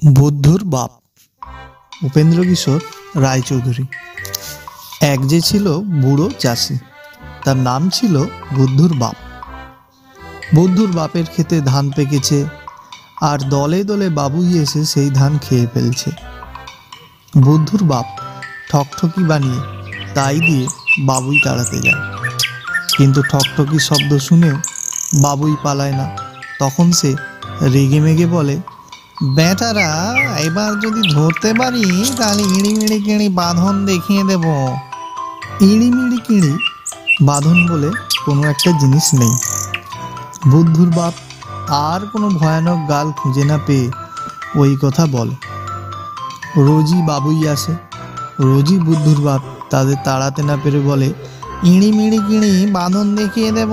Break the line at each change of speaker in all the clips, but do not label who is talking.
বুদ্ধর বাপ উপেন্দ্র কিশোর রায়চৌধুরী। এক যে ছিল বুড়ো চাষি, তার নাম ছিল বুদ্ধর বাপ। বুদ্ধর বাপের ক্ষেতে ধান পেকেছে, আর দলে দলে বাবুই এসে সেই ধান খেয়ে ফেলছে। বুদ্ধর বাপ ঠকঠকি বানিয়ে তাই দিয়ে বাবুই তাড়াতে যায়, কিন্তু ঠকঠকি শব্দ শুনেও বাবুই পালায় না। তখন সে রেগে মেগে বলে, বেটারা, এবার যদি ধরতে পারি তাহলে ইড়িমিড়ি কিড়ি বাঁধন দেখিয়ে দেব। ইড়িমিড়ি কিড়ি বাঁধন বলে কোনো একটা জিনিস নেই। বুদ্ধর বাপ আর কোনো ভয়ানক গাল খুঁজে না পেয়ে ওই কথা বলে। রোজই বাবুই আসে, রোজই বুদ্ধর বাপ তাদের তাড়াতে না পেরে বলে, ইড়িমিড়ি কিড়ি বাঁধন দেখিয়ে দেব।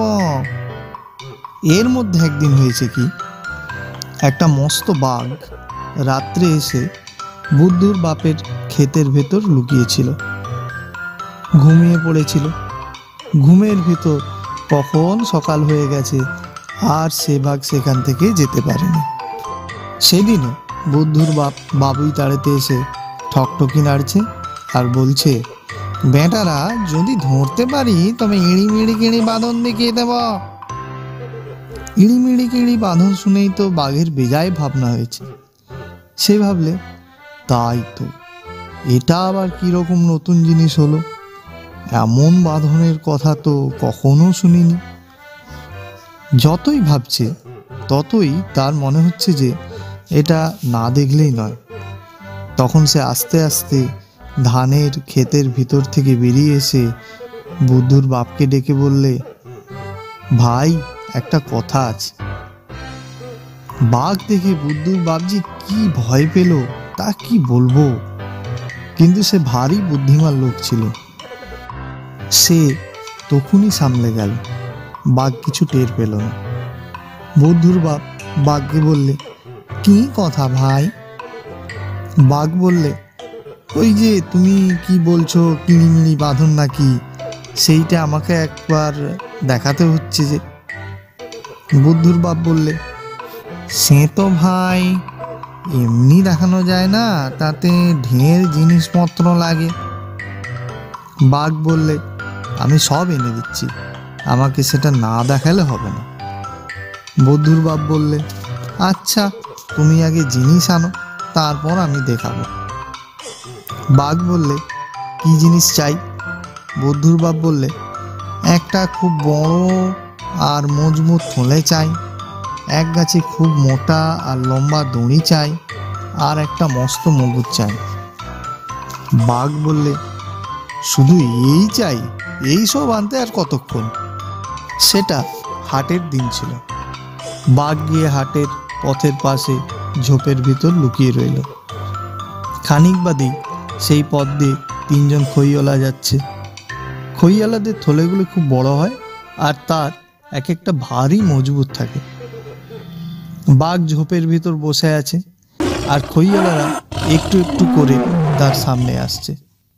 এর মধ্যে একদিন হয়েছে কি, একটা মস্ত বাঘ রাত্রে এসে বুদ্ধর বাপের ক্ষেতের ভেতর লুকিয়েছিল। ঘুমিয়ে পড়েছিল। ঘুমের ভেতর কখন সকাল হয়ে গেছে, আর সে বাঘ সেখান থেকে যেতে পারেনি। সেদিনও বুদ্ধর বাপ বাবুই তাড়াতে এসে ঠকঠকি নাড়ছে আর বলছে, বেটারা, যদি ধরতে পারি তবে ইড়িমিড়ি কিড়ি বাঁধন দেখিয়ে দেব। ইড়িমিড়ি কিড়ি বাঁধন শুনেই তো বাঘের বেজায় ভাবনা হয়েছে। সে ভাবলে, তাই তো, এটা আবার কিরকম নতুন জিনিস হলো, এমন বাঁধনের কথা তো কখনো শুনিনি। যতই ভাবছে ততই তার মনে হচ্ছে যে এটা না দেখলেই নয়। তখন সে আস্তে আস্তে ধানের ক্ষেতের ভিতর থেকে বেরিয়ে এসে বুদ্ধর বাপকে ডেকে বললে, ভাই, একটা কথা আছে। বাঘ দেখে বুদ্ধর বাপ যে কি ভয় পেল তা কি বলবো, কিন্তু সে ভারী বুদ্ধিমান লোক ছিল। সে তখনই সামলে গেল, বাঘ কিছু টের পেল না। বুদ্ধর বাপ বাঘকে বললে, কি কথা ভাই? বাঘ বললে, ওই যে তুমি কি বলছো কিড়িমিড়ি বাঁধন নাকি, সেইটা আমাকে একবার দেখাতে হচ্ছে যে। বুদ্ধর বাপ বললে, সে তো ভাই এমনি দেখানো যায় না, তাতে ঢের জিনিসপত্র লাগে। বাঘ বললে, আমি সব এনে দিচ্ছি, আমাকে সেটা না দেখালে হবে না। বুদ্ধর বাপ বললে, আচ্ছা, তুমি আগে জিনিস আনো, তারপর আমি দেখাবো। বাঘ বললে, কি জিনিস চাই? বুদ্ধর বাপ বললে, একটা খুব বড় আর মজবুত থলে চাই, এক গাছে খুব মোটা আর লম্বা দড়ি চাই, আর একটা মস্ত মুগুর চাই। বাঘ বললে, শুধু এই চাই? এই সব আনতে আর কতক্ষণ? সেটা হাটের দিন ছিল। বাঘ গিয়ে হাটের পথের পাশে ঝোপের ভিতর লুকিয়ে রইল। খানিক বাদেই সেই পথ দিয়ে তিনজন খইওয়ালা যাচ্ছে। খইওয়ালাদের থলেগুলো খুব বড় হয়, আর তার এক একটা ভারী মজবুত থাকে। বাঘ ঝোপের ভিতর বসে আছে, আর খইওয়ালারা একটু একটু করে তার সামনে আসছে।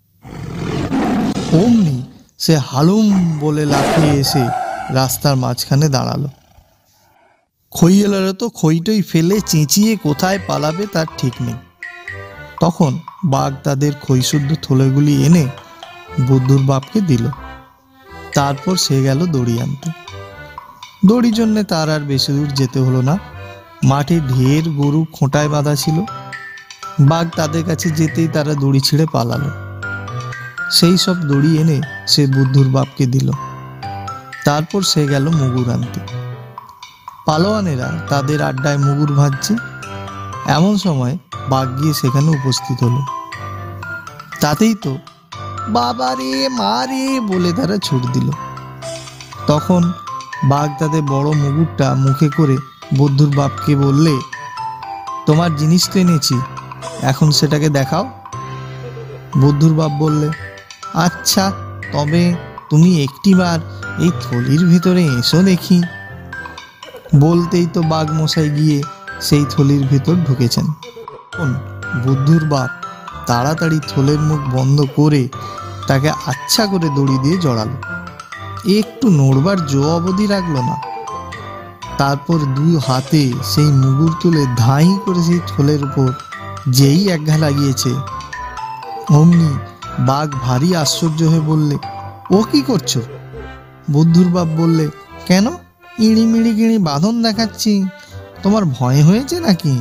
অমনি সে হালুম বলে লাফিয়ে এসে রাস্তার মাঝখানে দাঁড়ালো। খইওয়ালারা তো খইটই ফেলে চেঁচিয়ে কোথায় পালাবে তার ঠিক নেই। তখন বাঘ তাদের খইশুদ্ধ থলেগুলি এনে বুদ্ধর বাপকে দিল। তারপর সে গেল দড়ি আনতে। দড়ির জন্যে তার আর বেশি দূর যেতে হলো না। মাঠে ঢের গরু খোঁটায় বাঁধা ছিল। বাঘ তাদের কাছে যেতেই তারা দড়ি ছিঁড়ে পালালো। সেই সব দড়ি এনে সে বুদ্ধর বাপকে দিল। তারপর সে গেল মুগুর আনতে। পালোয়ানেরা তাদের আড্ডায় মুগুর ভাজছে। এমন সময় বাঘ গিয়ে সেখানে উপস্থিত হলো। তাতেই তো বাবা রে, মা রে বলে তারা ছুট দিল। তখন বাঘ তাদের বড় মুগুরটা মুখে করে বুদ্ধর বাপকে বললে, তোমার জিনিস তো এনেছি, এখন সেটাকে দেখাও। বুদ্ধর বাপ বললে, আচ্ছা, তবে তুমি একটিবার এই থলির ভিতরে এসো দেখি। বলতেই তো বাঘ মশাই গিয়ে সেই থলির ভিতর ঢুকেছেন। বুদ্ধর বাপ তাড়াতাড়ি থলের মুখ বন্ধ করে তাকে আচ্ছা করে দড়ি দিয়ে জড়ালো। একটু নড়বার জো অবধি রাখলো না। তারপর দুই হাতে সেই মুগুর তুলে ধাই করে সেই থলের উপর যেই একঘা লাগিয়েছে অমনি বাঘ ভারী আশ্চর্য হয়ে বললে, ও কি করছো? বুদ্ধুর বাপ বললে, কেন, ইড়িমিড়ি গিড়ি বাঁধন দেখাচ্ছি, তোমার ভয় হয়েছে নাকি?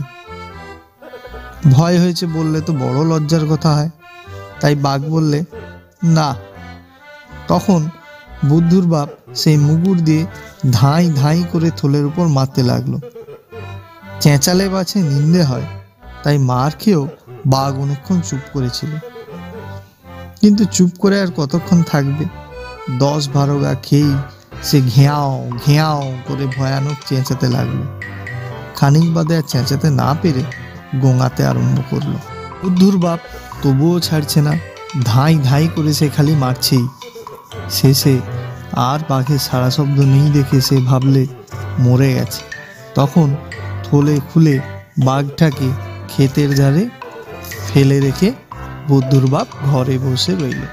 ভয় হয়েছে বললে তো বড় লজ্জার কথা হয়। তাই বাঘ বললে, না। তখন বুদ্ধুর বাপ সেই মুগুর দিয়ে ধাঁই ধাঁই করে থলের উপর মারতে লাগলো। চেঁচালে বাছে নিন্দে হয়, তাই মার খেয়েও বাঘ অনেকক্ষণ চুপ করেছিল। কিন্তু চুপ করে আর কতক্ষণ থাকবে? 10-12 গা খেয়েই সে ঘেঁয়াও ঘেঁয়াও করে ভয়ানক চেঁচাতে লাগলো। খানিক বাদে আর চেঁচাতে না পেরে গোঙাতে আরম্ভ করলো। বুদ্ধুর বাপ তবুও ছাড়ছে না, ধাঁই ধাঁই করে সে খালি মারছেই। শেষে আর বাঘের সারা শব্দ নেই দেখে সে ভাবলে মরে গেছে। তখন থলে খুলে বাঘটাকে ক্ষেতের ধারে ফেলে রেখে বুদ্ধুর বাপ ঘরে বসে রইল।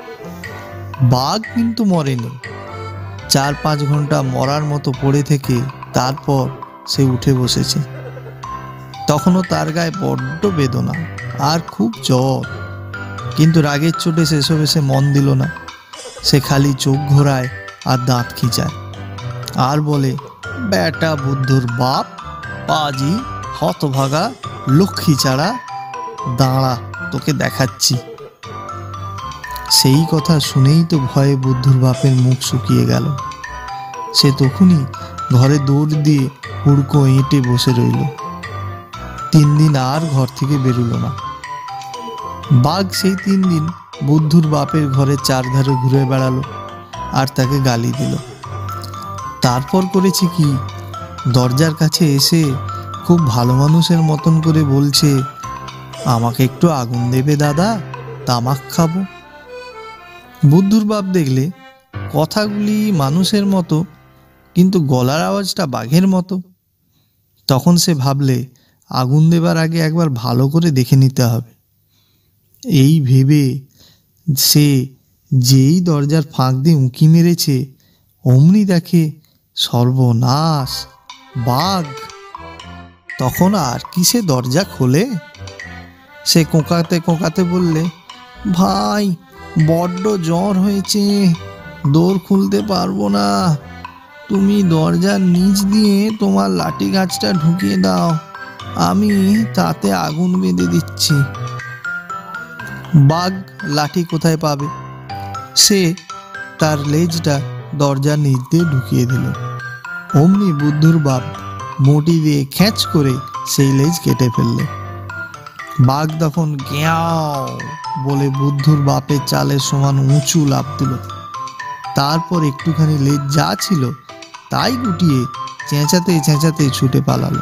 বাঘ কিন্তু মরেনি। 4-5 ঘন্টা মরার মতো পড়ে থেকে তারপর সে উঠে বসেছে। তখনও তার গায়ে বড্ড বেদনা আর খুব জ্বর, কিন্তু রাগের চোটে সেসবে সে মন দিল না। সে খালি চোখ ঘোরায় আর দাঁত খিঁচায় আর বলে, বেটা বুদ্ধুর বাপ, পাজি, হতভাগা, লক্ষ্মী ছাড়া, দাঁড়া, তোকে দেখাচ্ছি। সেই কথা শুনেই তো ভয়ে বুদ্ধুর বাপের মুখ শুকিয়ে গেল। সে তখনই ঘরে দৌড় দিয়ে হুড়কো এঁটে বসে রইল। 3 দিন আর ঘর থেকে বেরুল না। বাঘ সেই 3 দিন বুদ্ধুর বাপের ঘরে চারধারে ঘুরে বেড়ালো আর তাকে গালি দিল। তারপর করেছে কি, দরজার কাছে এসে খুব ভালো মানুষের মতন করে বলছে, আমাকে একটু আগুন দেবে দাদা, তামাক খাবো। বুদ্ধুর বাপ দেখলে কথাগুলি মানুষের মতো, কিন্তু গলার আওয়াজটা বাঘের মতো। তখন সে ভাবলে আগুন দেবার আগে একবার ভালো করে দেখে নিতে হবে। এই ভেবে সে যেই দরজার ফাঁক দিয়ে উঁকি মেরেছে, অমনি দেখে সর্বনাশ, বাঘ। তখন আর কি সে দরজা খোলে? সে কোঁকাতে কোঁকাতে বললে, ভাই, বড্ড জ্বর হয়েছে, দোর খুলতে পারবো না, তুমি দরজার নিচ দিয়ে তোমার লাঠি গাছটা ঢুকিয়ে দাও, আমি তাতে আগুন বেঁধে দিচ্ছি। বাঘ লাঠি কোথায় পাবে? সে তার লেজটা দরজার নিচ দিয়ে ঢুকিয়ে দিল। অমনি বুদ্ধুর বাপ মুঠি দিয়ে খ্যাঁচ করে সেই লেজ কেটে ফেললে। বাঘ তখন গ্যাও বলে বুদ্ধুর বাপের চালের সমান উঁচু লাফ দিল। তারপর একটুখানি লেজ যা ছিল তাই গুটিয়ে চেঁচাতে চেঁচাতে ছুটে পালালো।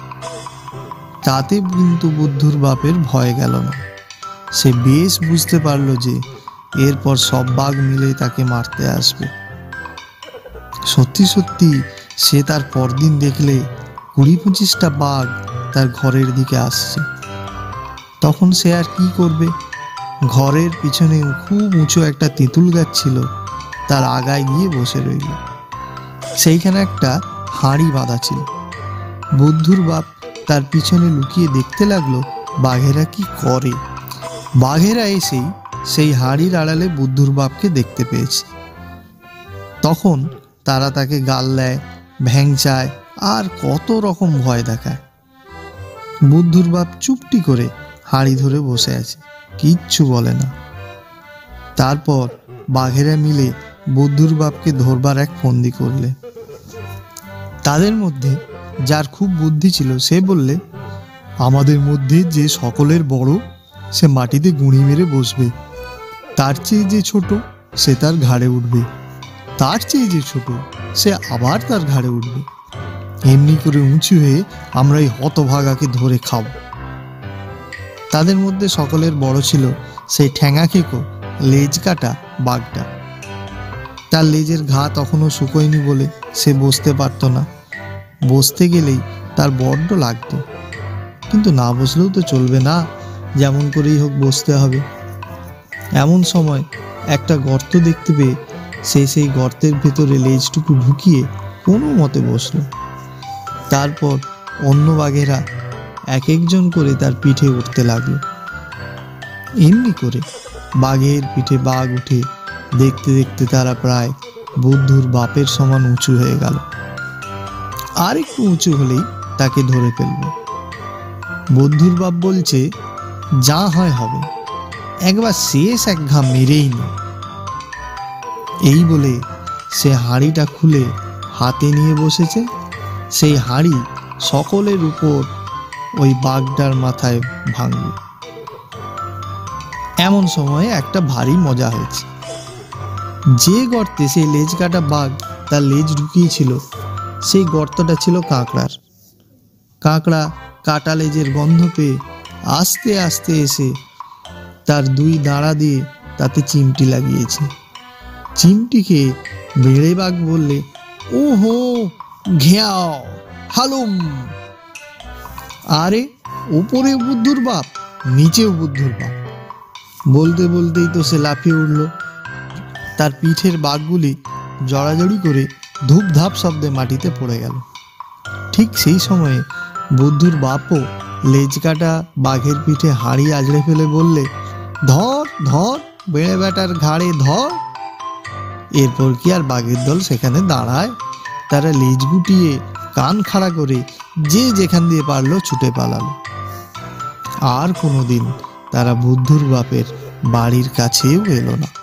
তাতে কিন্তু বুদ্ধুর বাপের ভয় গেল না। সে বেশ বুঝতে পারল যে এরপর সব বাঘ মিলে তাকে মারতে আসবে। সত্যি সত্যি সে তার পরদিন দেখলে 20-25টা বাঘ তার ঘরের দিকে আসছে। তখন সে আর কি করবে? ঘরের পিছনে খুব উঁচু একটা তেঁতুল গাছ ছিল, তার আগায় গিয়ে বসে রইল। সেইখানে একটা হাঁড়ি বাঁধা ছিল। বুদ্ধুর বাপ তার পিছনে লুকিয়ে দেখতে লাগলো বাঘেরা কি করে। বাঘেরা এসেই সেই হাঁড়ির আড়ালে বুদ্ধুর বাপকে দেখতে পেয়েছে। তখন তারা তাকে গাল দেয়, ভ্যাংচায় আর কত রকম ভয় দেখায়। বুদ্ধুর বাপ চুপটি করে হাঁড়ি ধরে বসে আছে, কিচ্ছু বলে না। তারপর বাঘেরা মিলে বুদ্ধুর বাপকে ধরবার এক ফন্দি করলে। তাদের মধ্যে যার খুব বুদ্ধি ছিল সে বললে, আমাদের মধ্যে যে সকলের বড় সে মাটিতে গুঁড়ি মেরে বসবে, তার চেয়ে যে ছোট সে তার ঘাড়ে উঠবে, তার চেয়ে যে ছোট সে আবার তার ঘাড়ে উঠবে। এমনি করে উঁচু হয়ে আমরা এই হতভাগাকে ধরে খাবো। তাদের মধ্যে সকলের বড় ছিল সেই ঠ্যাঙা খেকো লেজ কাটা বাঘটা। তার লেজের ঘা তখনও শুকোয়নি বলে সে বসতে পারত না। বসতে গেলেই তার বড্ড লাগতো, কিন্তু না বসলেও তো চলবে না, যেমন করেই হোক বসতে হবে। এমন সময় একটা গর্ত দেখতে পেয়ে সে সেই গর্তের ভেতরে লেজটুকু ঢুকিয়ে কোনো মতে বসল। তারপর অন্য বাঘেরা এক একজন করে তার পিঠে উঠতে লাগলো। এমনি করে বাঘের পিঠে বাঘ উঠে দেখতে দেখতে তারা প্রায় বুদ্ধুর বাপের সমান উঁচু হয়ে গেল। আর একটু উঁচু হলেই তাকে ধরে ফেলল। বুদ্ধুর বাপ বলছে, যা হয় হবে, একবার শেষ এক ঘা মেরেই নি। এই বলে সে হাঁড়িটা খুলে হাতে নিয়ে বসেছে। সেই হাঁড়ি সকলের উপর ওই বাঘটার মাথায় ভাঙবে। এমন সময়ে একটা ভারী মজা হয়েছে। যে গর্তে সেই লেজ কাটা বাঘ তার লেজ ঢুকিয়েছিল, সেই গর্তটা ছিল কাঁকড়ার। কাঁকড়া কাটা লেজের গন্ধ পেয়ে আস্তে আস্তে এসে তার দুই দাঁড়া দিয়ে তাতে চিমটি লাগিয়েছে। চিমটিকে বেড়ে বাঘ বললে, ও হো ঘেয়াও হালুম। আরে উপরে বুদ্ধুর বাপ, নিচেও বুদ্ধুর বাপ। বলতে বলতেই তো সে লাফিয়ে উঠল। তার পিঠের বাঘগুলি জড়াজড়ি করে ধূপধাপ শব্দে মাটিতে পড়ে গেল। ঠিক সেই সময়ে বুদ্ধুর বাপও লেজ কাটা বাঘের পিঠে হাঁড়ি আজড়ে ফেলে বললে, ধর ধর বেড়ে বেটার ঘাড়ে ধর। এরপর কি আর বাঘের দল সেখানে দাঁড়ায়? তারা লেজ গুটিয়ে কান খাড়া করে যে যেখান দিয়ে পারলো ছুটে পালালো। আর কোনোদিন তারা বুদ্ধুর বাপের বাড়ির কাছেও এলো না।